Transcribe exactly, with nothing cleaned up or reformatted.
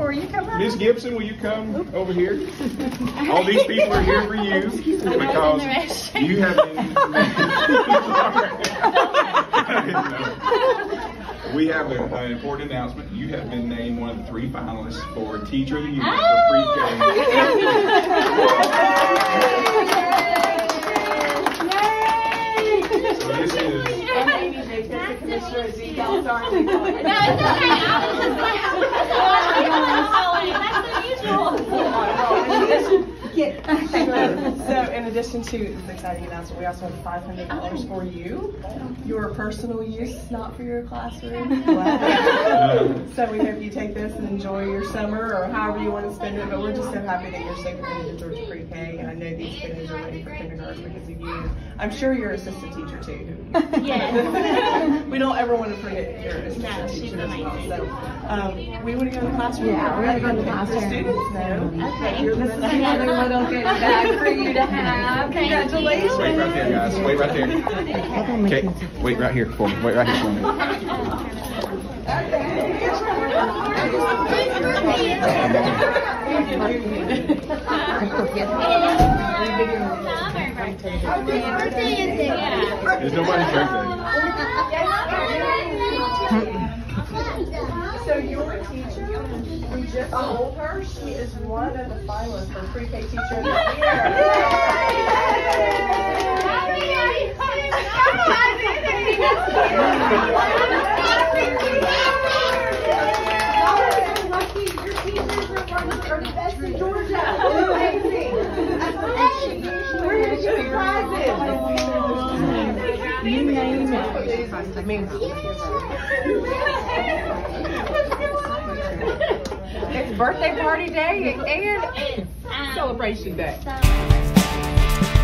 for you. Come on. Miss Gibson, will you come over here? All these people are here for you because you have been. We have a, an important announcement. You have been named one of the three finalists for Teacher of the Year for pre-K. So this is. So in addition to this exciting announcement, we also have five hundred dollars for you, your personal use, not for your classroom. So we hope you take this and enjoy your summer or however you want to spend it, but we're just so happy that you're so committed towards pre-K, and I know these kids are ready for kindergarten because of you. I'm sure you're an assistant teacher too. Yes. We don't ever want to forget your assistant No, teacher she's as well. amazing. So um, we want to go to the classroom. Yeah, we're going to go to the The classroom. students know. Okay. You're This is another little good bag for you to have. Congratulations. Wait right there, guys. Wait right there. Okay. Wait right here for me. Wait right here for me. There's nobody's birthday. So your teacher, we just told her she is one of the finalists for pre-K Teacher of the You name it. It's birthday party day and celebration day. So